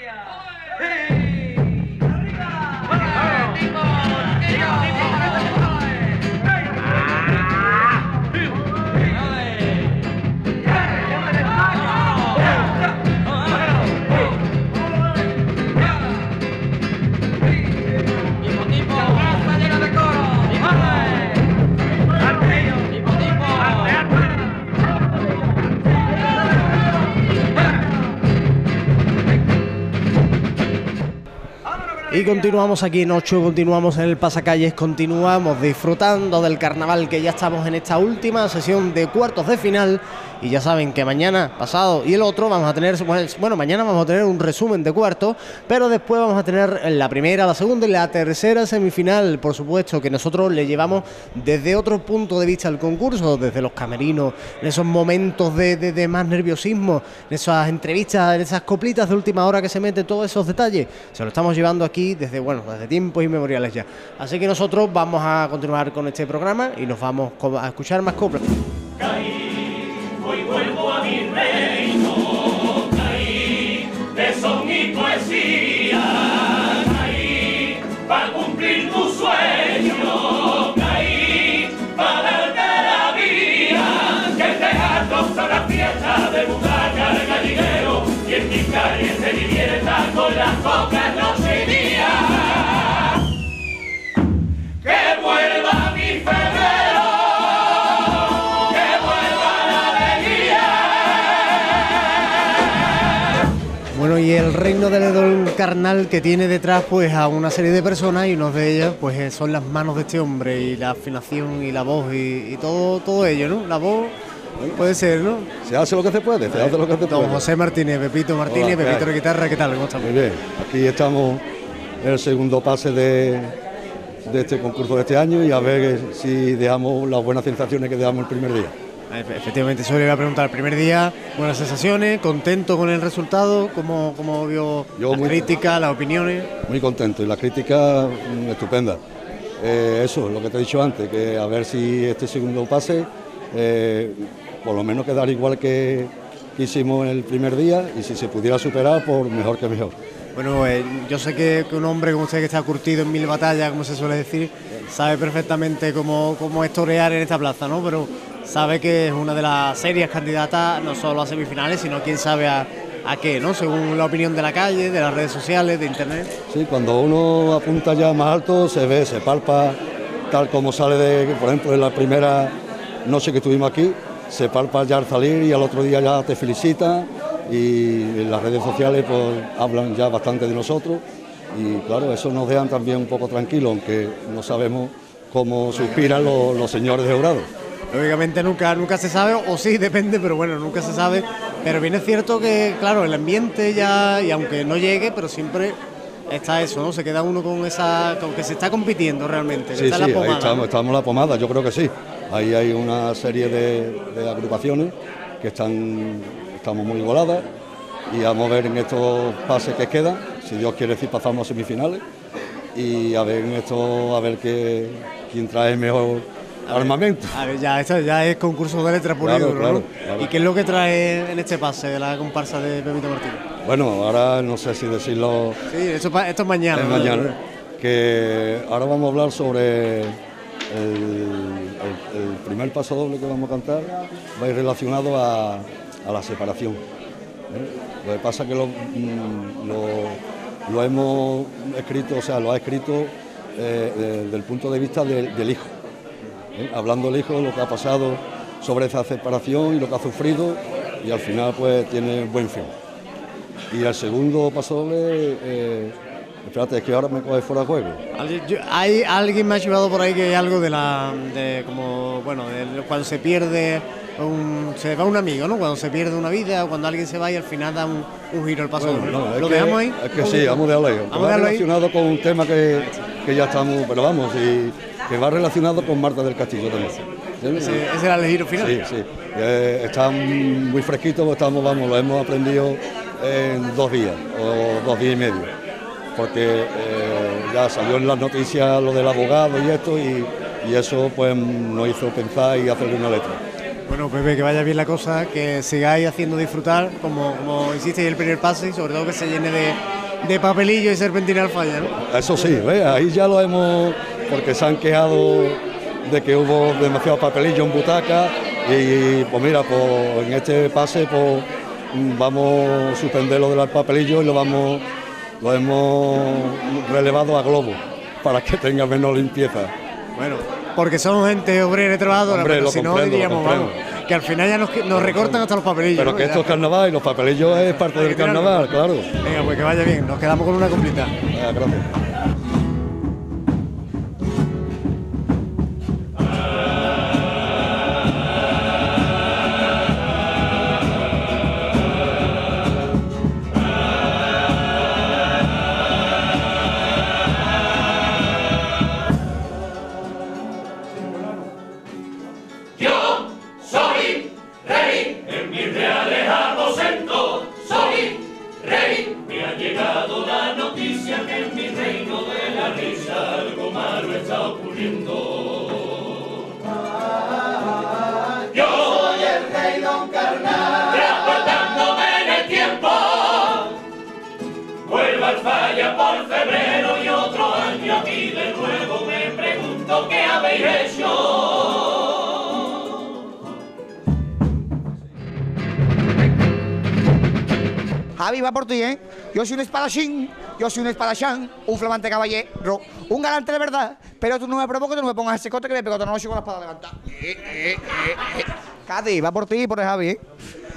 Y continuamos aquí en Ocho, continuamos en el Pasacalles, continuamos disfrutando del carnaval, que ya estamos en esta última sesión de cuartos de final. Y ya saben que mañana, pasado y el otro vamos a tener, bueno, mañana vamos a tener un resumen de cuartos, pero después vamos a tener la primera, la segunda y la tercera semifinal, por supuesto, que nosotros le llevamos desde otro punto de vista al concurso, desde los camerinos, en esos momentos de más nerviosismo, en esas entrevistas, en esas coplitas de última hora que se meten, todos esos detalles, se lo estamos llevando aquí desde tiempos inmemoriales ya. Así que nosotros vamos a continuar con este programa y nos vamos a escuchar más coplas. Hoy vuelvo a mi reino, caí de son y poesía, caí para cumplir tu sueño, caí para darte la vía, que el teatro son las fiestas de butaca de gallinero, y en mi calle se divierta con las coplas noche y día. Que vuelva mi febrero. Bueno, y el reino del carnal, que tiene detrás pues a una serie de personas, y una de ellas pues son las manos de este hombre, y la afinación y la voz y todo ello, ¿no? La voz puede ser, ¿no? Se hace lo que se puede, se hace lo que se puede. Don José Martínez, Pepito Martínez. Hola, Pepito de guitarra, ¿qué tal? ¿Cómo estamos? Muy bien, aquí estamos en el segundo pase de este concurso de este año, y a ver si dejamos las buenas sensaciones que dejamos el primer día. Efectivamente, eso le iba a preguntar. El primer día, buenas sensaciones, contento con el resultado, ¿cómo vio las críticas, las opiniones? Muy contento, y la crítica estupenda. Eso, lo que te he dicho antes, que a ver si este segundo pase, por lo menos quedar igual que hicimos en el primer día, y si se pudiera superar, por mejor que mejor. Bueno, yo sé que un hombre como usted, que está curtido en 1000 batallas, como se suele decir, sabe perfectamente cómo es torear en esta plaza, ¿no? Pero sabe que es una de las serias candidatas, no solo a semifinales, sino quién sabe a qué, ¿no? Según la opinión de la calle, de las redes sociales, de internet. Sí, cuando uno apunta ya más alto, se ve, se palpa, tal como sale por ejemplo, en la primera noche que estuvimos aquí, se palpa ya al salir, y al otro día ya te felicita, y en las redes sociales pues hablan ya bastante de nosotros, y claro, eso nos dejan también un poco tranquilos, aunque no sabemos cómo suspiran los señores de jurado. Lógicamente nunca se sabe, o sí, depende, pero bueno, nunca se sabe. Pero bien es cierto que, claro, el ambiente ya, y aunque no llegue, pero siempre está eso, ¿no? Se queda uno con que se está compitiendo realmente. Sí, está sí, la pomada, ahí estamos, ¿no? estamos en la pomada, yo creo que sí. Ahí hay una serie de agrupaciones que estamos muy igualadas, y vamos a ver en estos pases que quedan, si Dios quiere, si pasamos a semifinales, y a ver en esto, a ver quién trae mejor armamento. A ver, ya es concurso de letra pura y duro, claro, ¿no? claro. ¿Y qué es lo que trae en este pase de la comparsa de Pepito Martínez? Bueno, ahora no sé si decirlo. Sí, esto es mañana. Es mañana. Que ahora vamos a hablar sobre el primer paso doble que vamos a cantar, va a ir relacionado a la separación. Lo que pasa es que lo hemos escrito, o sea, lo ha escrito desde el punto de vista del hijo. Hablando del hijo, lo que ha pasado sobre esa separación y lo que ha sufrido, y al final pues tiene buen fin. Y el segundo paso doble, espérate, es que ahora me coge fuera de juego. Alguien me ha llevado por ahí que hay algo de cuando se pierde se va un amigo, ¿no? Cuando se pierde una vida, o cuando alguien se va y al final da un giro al paso doble. No, ¿Lo dejamos ahí? Es que sí, vamos a dejarlo ahí. Va relacionado con un tema que ya estamos, pero vamos, y que va relacionado con Marta del Castillo también. Ese era el giro final. Sí. Está muy fresquito, lo hemos aprendido en 2 días o 2 días y medio, porque ya salió en las noticias lo del abogado y esto, y eso pues nos hizo pensar y hacerle una letra. Bueno, Pepe, que vaya bien la cosa, que sigáis haciendo disfrutar, como hicisteis el primer pase, y sobre todo que se llene de papelillo y serpentina al falla, ¿no? Eso sí, ahí ya lo hemos, porque se han quejado de que hubo demasiado papelillo en butaca y pues mira, pues en este pase pues vamos a suspender lo del papelillo y lo hemos relevado a globo para que tenga menos limpieza. Bueno, porque somos gente obrera y trabajadora, Hombre, pero si no diríamos, vamos, que al final ya nos recortan hasta los papelillos. Pero ¿no? que esto es carnaval y los papelillos es parte del carnaval, claro. Venga, pues que vaya bien, nos quedamos con una completa. Gracias. Yo soy rey, en mis reales aposentos soy rey. Me ha llegado la noticia que en mi reino de la risa algo malo está ocurriendo. Yo soy el rey Don Carnal, transportándome en el tiempo. Vuelvo al falla por febrero y otro año aquí de nuevo. Me pregunto qué habéis hecho. Javi, va por ti, ¿eh? Yo soy un espadachín, yo soy un espadachán, un flamante caballero, un galante de verdad, pero tú no me provocas, tú no me pongas ese cote que me pego toda la noche con la espada levantada. Cádiz, va por ti y por el Javi, ¿eh?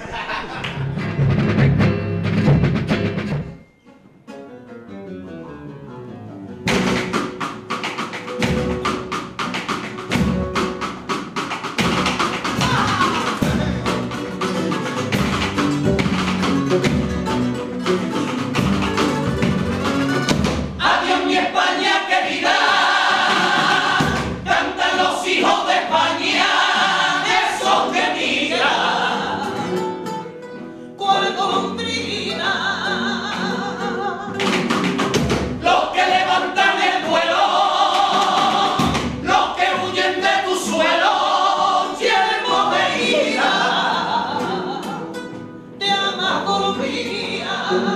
Adiós mi España querida, cantan los hijos de España, esos que migran, cual golondrina, los que levantan el vuelo, los que huyen de tu suelo, llenos de ira, de amargología.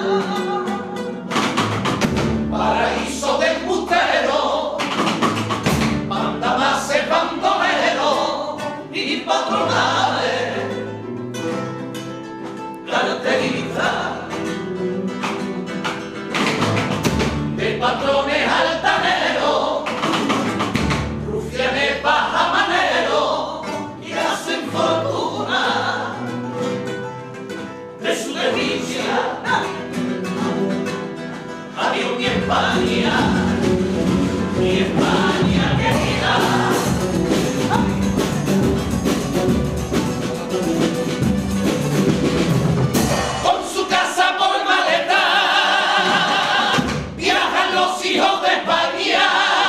Paraíso de embustero, mandamases, bandoleros y patronales, caracterizan de patrones altaneros, rufianes bajamaneros y hacen fortuna de su desdicha. Adiós mi España, mi España querida. Con su casa por maleta, viajan los hijos de España.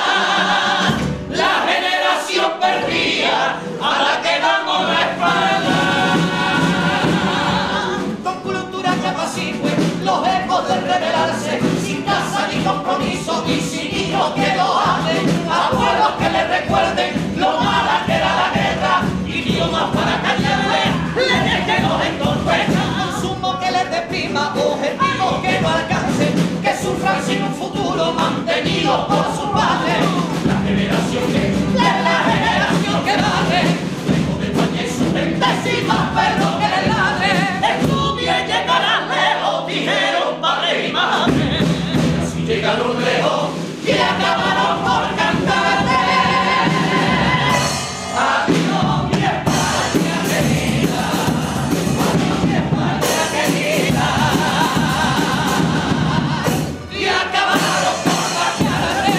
La generación perdida a la que damos la espalda. Con cultura que apacigüe los ecos de rebelarse, sin casa ni compromiso y sin hijos que lo amen, abuelos que le recuerden lo mala que era la guerra, idiomas para callarle, leyes que nos entorpezcan, consumo que les deprima, objetivos que no alcancen, que sufran sin un futuro mantenido por sus padres. La generación que dale, lejos de España y su gente sin más perros que le ladre, estudie y llegará lejos, dijeron padre y madre. Así llegaron lejos y acabaron por cantarte. Adiós mi España querida, adiós mi España querida, y acabaron por cantarte.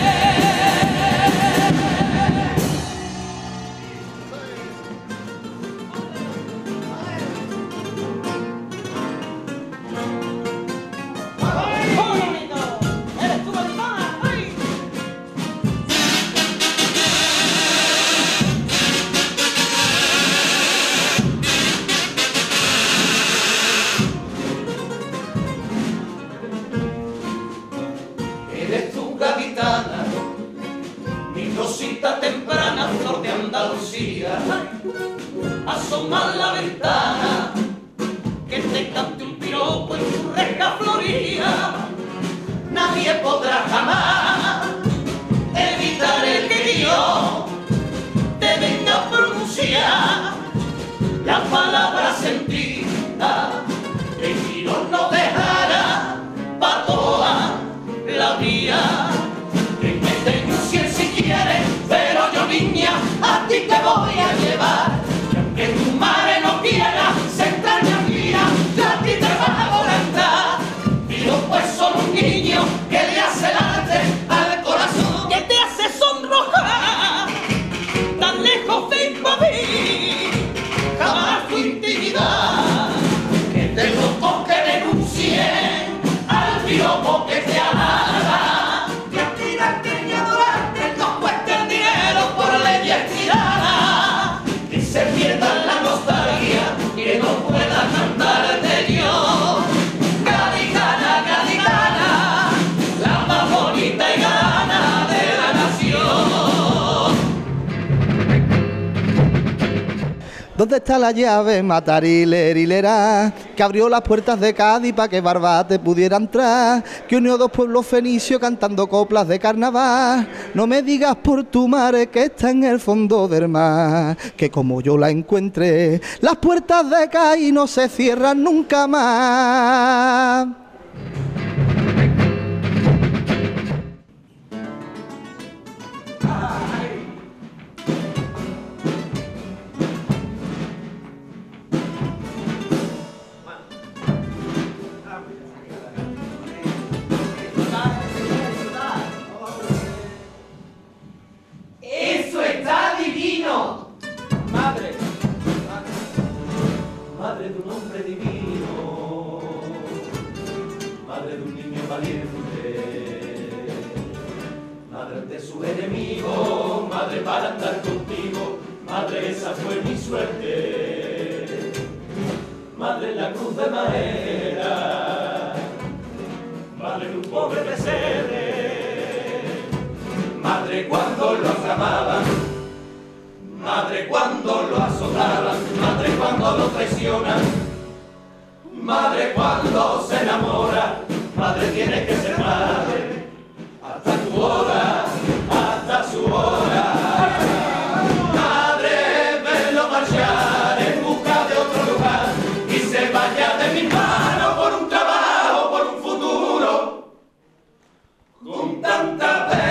Eres tu gaditana, mi rosita temprana, flor de Andalucía. asoma a la ventana, que te cante un piropo en tu reja florida. Nadie podrá jamás evitar el que yo te venga a pronunciar la palabra sentida que Quirón no dejará pa' toda la vida. Que me denuncien si quieres, pero yo niña a ti te voy a llevar. Y aunque tu madre no quiera, se extraña mía, yo a ti te vas a volantar. Pero pues solo un niño que le hace arte al corazón, que te hace sonrojar, tan lejos de invadir jamás tu intimidad. Que te loco que denuncien al piropo que te halaga, que a tirarte y adorarte no cueste el dinero por leyes tiradas, que se pierda la nostalgia, que no pueda cantarte yo. Gaditana, gaditana, la más bonita y gana de la nación. ¿Dónde está la llave matarilerilera que abrió las puertas de Cádiz para que Barbate pudiera entrar? Que unió dos pueblos fenicios cantando coplas de carnaval. No me digas por tu madre que está en el fondo del mar, que como yo la encuentre, las puertas de Cádiz no se cierran nunca más. Eso está divino. Madre, madre de un hombre divino, madre de un niño valiente, madre de su enemigo, madre para andar contigo, madre esa fue mi suerte, madre en la cruz de madera, madre de un pobre pesebre. Madre cuando lo aclamaban, madre cuando lo azotaban, madre cuando lo traicionan, madre cuando se enamora, madre tiene que ser madre, hasta tu hora, hasta su hora. Madre, verlo marchar en busca de otro lugar y se vaya de mis manos por un trabajo, por un futuro, con tanta pena.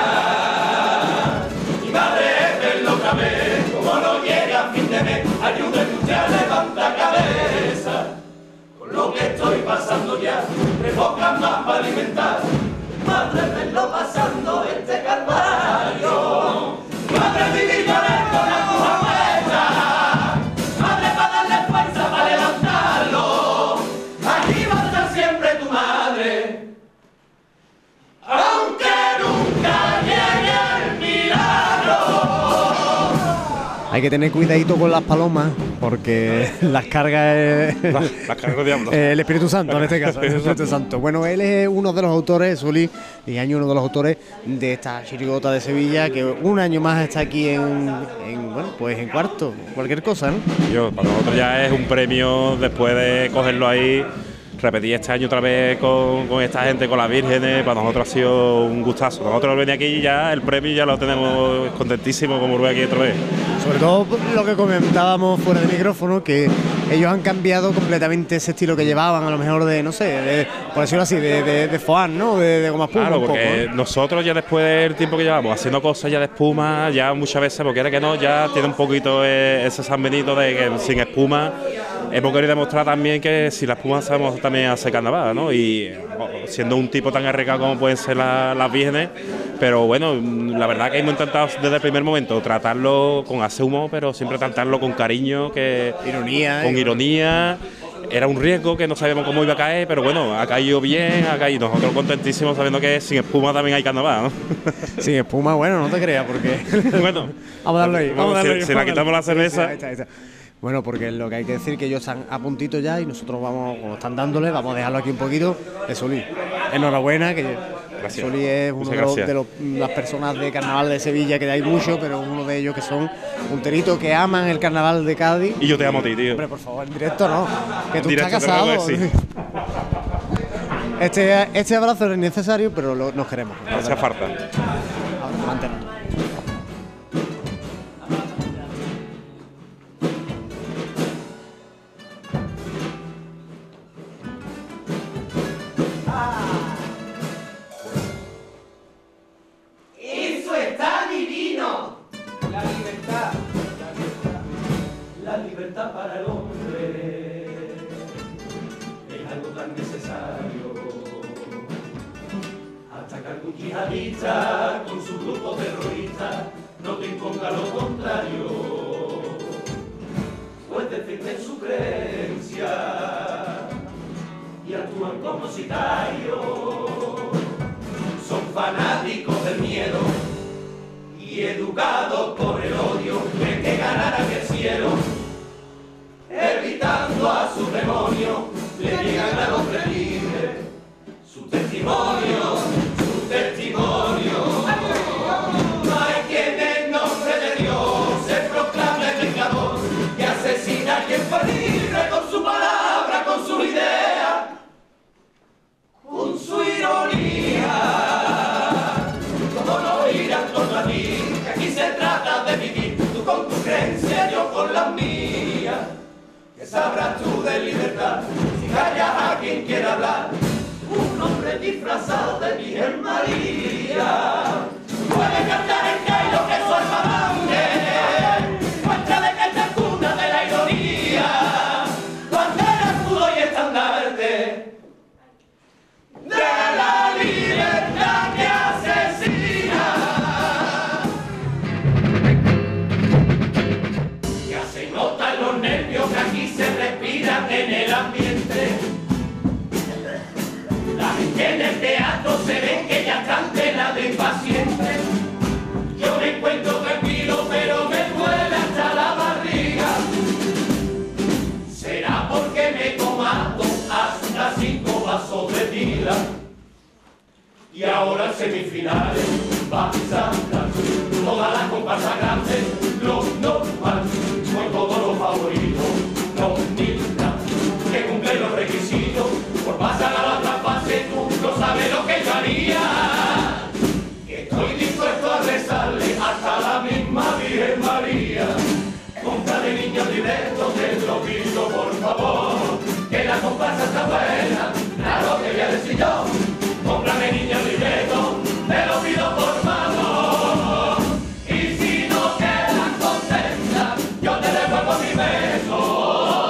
Como no llega a fin de mes, ayúdame usted a levantar cabeza. Con lo que estoy pasando ya, me pocas más para alimentar. Madre, venlo pasando este calvario. Madre, vivir con la cruz puesta. Madre, para darle fuerza, para levantarlo. Aquí va a estar siempre tu madre, aunque nunca llegue el milagro. Hay que tener cuidadito con las palomas porque las carga las carga el diablo. El Espíritu Santo en este caso. El Espíritu Santo. Bueno, él es uno de los autores, Suli, y año uno de los autores de esta chirigota de Sevilla, que un año más está aquí bueno, pues en cuarto, cualquier cosa, ¿no? Para nosotros ya es un premio después de cogerlo ahí. Repetir este año otra vez con esta gente, con las vírgenes, para nosotros ha sido un gustazo. Nosotros al venir aquí y ya el premio ya lo tenemos contentísimo como volver aquí otra vez. Sobre todo lo que comentábamos fuera de micrófono, que ellos han cambiado completamente ese estilo que llevaban, a lo mejor de, no sé, por decirlo así, de foán, ¿no? De goma espuma. Claro, porque un poco, ¿no? Nosotros ya después del tiempo que llevamos haciendo cosas ya de espuma, ya muchas veces, porque era que no, ya tiene un poquito ese San Benito de que sin espuma. Hemos querido demostrar también que si la espuma sabemos también hacer carnaval, ¿no? Y siendo un tipo tan arriesgado como pueden ser las vírgenes, pero bueno, la verdad que hemos intentado desde el primer momento tratarlo con asumo, pero siempre tratarlo con cariño, con ironía. Era un riesgo que no sabíamos cómo iba a caer, pero bueno, ha caído bien, nosotros contentísimos sabiendo que sin espuma también hay carnaval, ¿no? Sin espuma, bueno, no te creas, porque... Bueno, vamos a darlo ahí. Si la quitamos la cerveza... Sí, ahí está. Bueno, porque lo que hay que decir que ellos están a puntito ya y nosotros vamos, como están dándole, vamos a dejarlo aquí un poquito. Eso, Luis, enhorabuena, que Gracias. Solí es uno de las personas de carnaval de Sevilla, que hay muchos, pero uno de ellos que son punteritos que aman el carnaval de Cádiz. Y yo te amo a ti, tío. Hombre, por favor, en directo no, que tú Directo, estás casado. pero luego sí. Este abrazo es necesario, pero nos queremos. No hace falta. Manténlo. Eso está divino. La libertad para el hombre es algo tan necesario. Hasta que algún yihadista con su grupo terrorista no te imponga lo contrario, pues defienden su creencia y actúan como sicarios. Son fanáticos del miedo y educados por el odio, creen que ganarán el cielo, evitando a su demonio, le niegan al hombre libre su testimonio, su testimonio. No hay quien en nombre de Dios se proclame vengador, que asesina a quien fue libre con su palabra, con su idea, con su ironía. ¿Cómo no ir a torno a ti? Que aquí se trata de vivir, tú con tu creencia, yo con la mía. ¿Qué sabrás tú de libertad si callas a quien quiera hablar? Un hombre disfrazado de Virgen María puede cantar en Cairo que su alma mande, muestra de que esta es cuna de la ironía, bandera, escudo y estandarte de la libertad que asesina. Ya se notan los nervios que aquí se respiran en el ambiente. La gente en el teatro se ve que ya están de la de impaciente. Yo me encuentro tranquilo, pero me duele hasta la barriga. Será porque me he tomado hasta 5 vasos de tila. Y ahora en semifinales va a saltar todas las comparsas grandes, lo normal, con todos los favoritos, no milita, que cumplen los requisitos, por pasar a la otra fase tú no sabes lo que yo haría. Que estoy dispuesto a rezarle hasta la misma Virgen María. Cómprale niños libretos, te lo pido por favor, que la comparsa está buena, claro que voy a decir yo. Cómprame niños libretos, te lo pido por favor. Y si no quedas contenta, yo te devuelvo mi beso.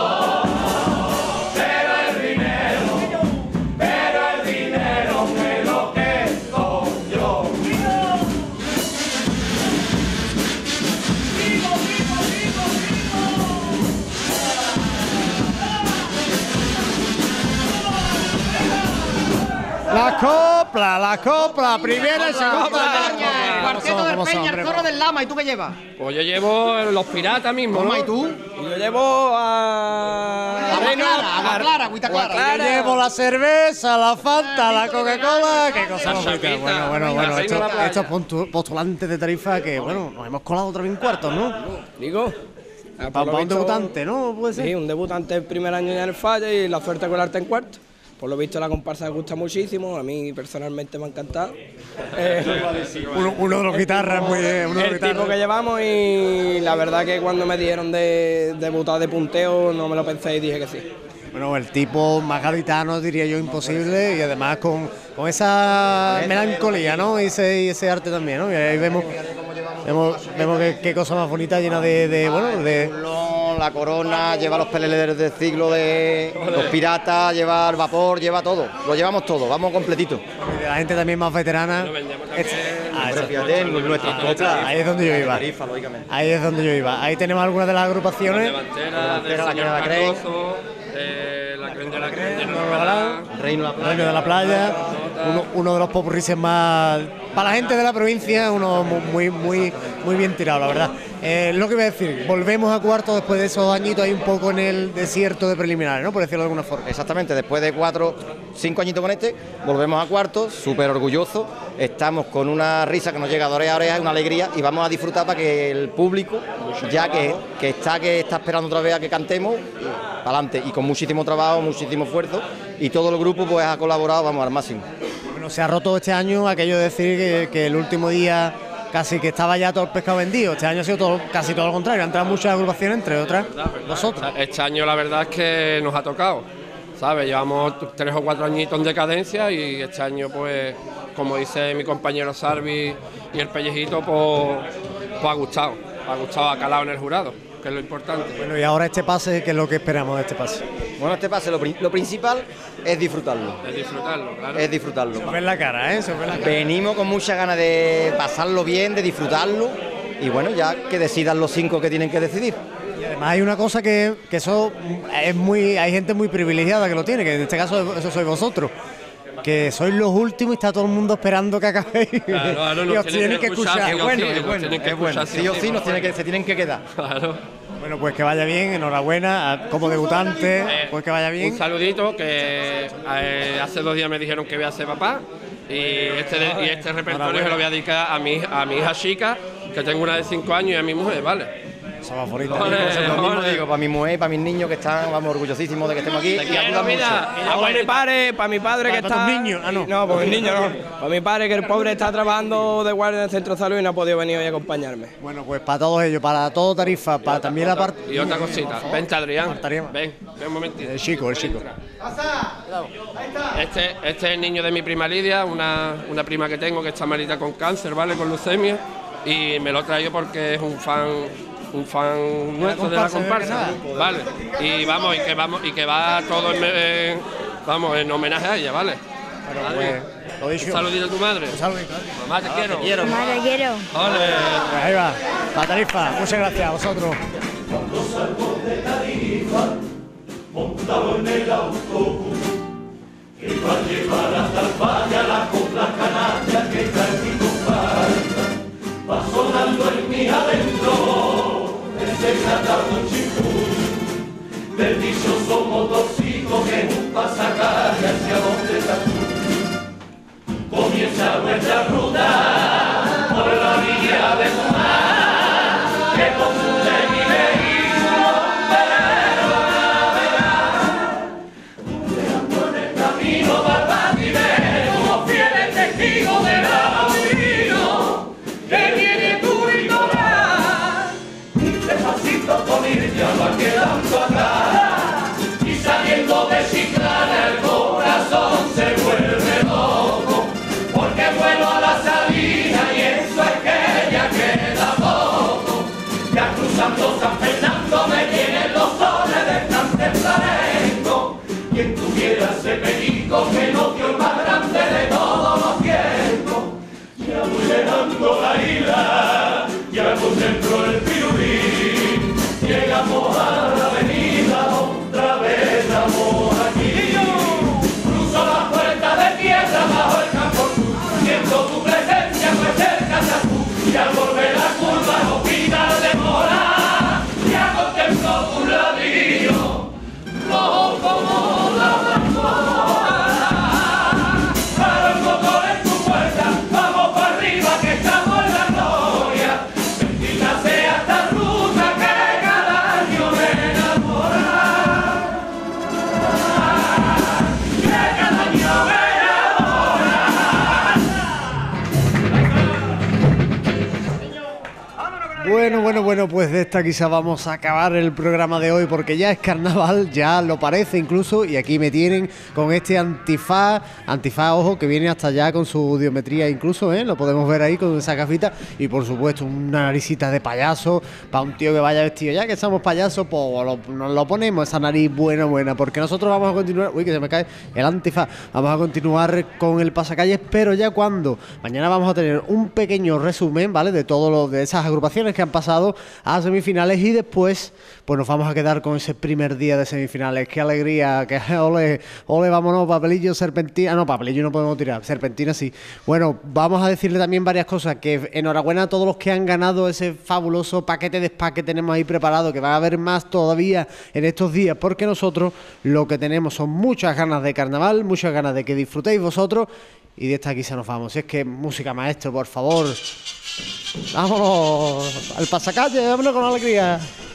Pero el dinero me lo quedo yo. La copla, primera y segunda. El cuarteto del Peña, el coro del Lama. ¿Y tú qué llevas? Pues yo llevo los piratas mismo, ¿no? ¿Y tú? Y yo llevo a Agua clara, agüita clara. Yo llevo la cerveza, la Fanta, la Coca-Cola. Qué cosa La bonita. chapita. Bueno, La reina de la playa. estos postulantes de tarifa que, bueno, nos hemos colado otra vez en cuartos, ¿no? Digo, Para un debutante, ¿no? Puede ser. Sí, un debutante el primer año ya en el Falla y la suerte con el arte en cuarto. Por lo visto la comparsa me gusta muchísimo, a mí personalmente me ha encantado. Uno de los guitarras muy El tipo que llevamos y la verdad que cuando me dijeron de debutar de punteo no me lo pensé y dije que sí. Bueno, el tipo más gaditano, diría yo, imposible, y además con esa melancolía, ¿no? Y ese arte también, ¿no? Y ahí vemos qué cosa más bonita, llena de La corona, lleva los peleles del siglo de los piratas, lleva el vapor, lleva todo. Lo llevamos todo, vamos completito. y de la gente también más veterana. Fíjate, nuestras coplas. Ahí es donde yo iba. Tarifa, lógicamente. Ahí es donde yo iba. Ahí tenemos algunas de las agrupaciones. Levantera, del la señor la Crey. Cardozo, la Crey de la Crey, Reino Reino de la Playa, uno de los popurrices más para la gente de la provincia, uno muy bien tirado, la verdad. Lo que iba a decir, volvemos a cuartos después de esos añitos ahí un poco en el desierto de preliminares, ¿no? Por decirlo de alguna forma. Exactamente, después de 5 añitos con este, volvemos a cuartos, súper orgullosos, estamos con una risa que nos llega de oreja a oreja, una alegría, y vamos a disfrutar para que el público, ya que está esperando otra vez a que cantemos, para adelante, y con muchísimo trabajo, muchísimo esfuerzo, y todo el grupo pues ha colaborado, vamos, al máximo. Bueno, se ha roto este año aquello de decir que el último día casi que estaba ya todo el pescado vendido. Este año ha sido casi todo lo contrario, han entrado muchas agrupaciones, entre otras nosotros. Este año la verdad es que nos ha tocado, ¿sabes? Llevamos 3 o 4 añitos en decadencia y este año, pues, como dice mi compañero Sarvi y el Pellejito, pues ha gustado, ha calado en el jurado, que es lo importante. Bueno, y ahora este pase, ¿qué es lo que esperamos de este pase? Bueno, este pase lo principal es disfrutarlo. Es disfrutarlo, claro. Es disfrutarlo. Se ve en la cara, ¿eh? Se ve en la cara. Venimos con muchas ganas de pasarlo bien, de disfrutarlo, y bueno, ya que decidan los 5 que tienen que decidir. Y además hay una cosa que eso es hay gente muy privilegiada que lo tiene, que en este caso eso sois vosotros, que sois los últimos y está todo el mundo esperando que acabéis. Claro, y os tienen que escuchar. Es bueno. Sí o sí, se tienen que quedar. Claro. Bueno, pues que vaya bien, enhorabuena, como debutante, pues que vaya bien. Un saludito, que hace 2 días me dijeron que voy a ser papá, y este repertorio se lo voy a dedicar a mi hija chica, que tengo una de 5 años, y a mi mujer, ¿vale? Lo mismo digo, para mi mujer y para mis niños que están, vamos, orgullosísimos de que estemos aquí y ayudan mucho. Para mi padre que está... niños? Ah, no. No, para mis niños no. Para mi padre, que el pobre está trabajando de guardia en el centro de salud y no ha podido venir hoy a acompañarme. Bueno, pues para todos ellos, para todo Tarifa, para también la parte... Y otra cosita, vente Adrián, ven un momentito. El chico. Este es el niño de mi prima Lidia, una prima que tengo que está malita con cáncer, ¿vale? Con leucemia, y me lo traigo porque es un fan nuestro de la comparsa, ¿vale? Y que va todo en homenaje a ella, ¿vale? Pues, un saludito a tu madre. Un saludito. Mamá, te quiero. Mamá, te quiero. ¡Ole! Pues ahí va, para Tarifa, muchas gracias a vosotros. Cuando salgo de Tarifa, montado en el autobús, que iba a llevar hasta el valle a la copla canaria que trae mi comparsa, va sonando en mi adentro ese cantado chipú del dichoso motorcito que es un pasacalle hacia donde estás tú. Comienza nuestra ruta por la vía de tu mar, que confunde mi vehículo, pero navegar, creando en el camino barbativero, como fieles testigos del abismo que viene tu litoral, despacito con ella va quedando atrás, y saliendo de Chiclana el corazón se vuelve loco, porque vuelo a la salida y eso es que ya queda poco, ya cruzando San Fernando me vienen los soles de tan tempranero, quien tuviera ese perico que no dio el más grande de todos los tiempos, ya voy llegando la isla, ya contemplo el pirulín, llegamos a la avenida, otra vez estamos aquí, cruzo la puerta de piedra bajo el campo sur, siento tu presencia muy cerca de tú, y al volver la curva no pida demora, ya contemplo tu ladrillo, rojo como la blanca, para el motor en tu puerta, vamos para arriba que estamos en la gloria, bendita sea esta ruta que cada año me enamora, que cada año me Bueno, pues de esta quizá vamos a acabar el programa de hoy porque ya es carnaval, ya lo parece incluso, y aquí me tienen con este antifaz, ojo, que viene hasta allá con su diometría incluso, lo podemos ver ahí con esa gafita, y por supuesto una naricita de payaso, para un tío que vaya vestido, ya que estamos payasos, pues nos lo ponemos, esa nariz buena, porque nosotros vamos a continuar, uy, que se me cae el antifaz, vamos a continuar con el pasacalles, pero ya cuando mañana vamos a tener un pequeño resumen, ¿vale?, de todo lo de esas agrupaciones que han pasado a semifinales y después pues nos vamos a quedar con ese primer día de semifinales. ¡Qué alegría! ¡Que ole! ¡Ole, vámonos! Papelillo, serpentina... No, papelillo no podemos tirar, serpentina sí. Bueno, vamos a decirle también varias cosas, que enhorabuena a todos los que han ganado ese fabuloso paquete de spa que tenemos ahí preparado, que va a haber más todavía en estos días, porque nosotros lo que tenemos son muchas ganas de carnaval, muchas ganas de que disfrutéis vosotros, y de esta aquí se nos vamos. Si es que música, maestro, por favor. Vámonos al pasacalle, vámonos con alegría.